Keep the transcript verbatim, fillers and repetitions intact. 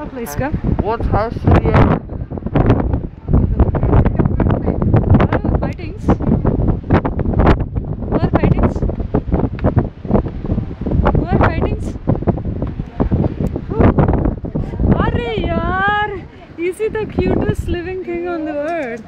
Up, let's go. What has she? Uh, Oh, fightings. More fightings. More fightings. Arre yaar! Is he the cutest living thing on the earth?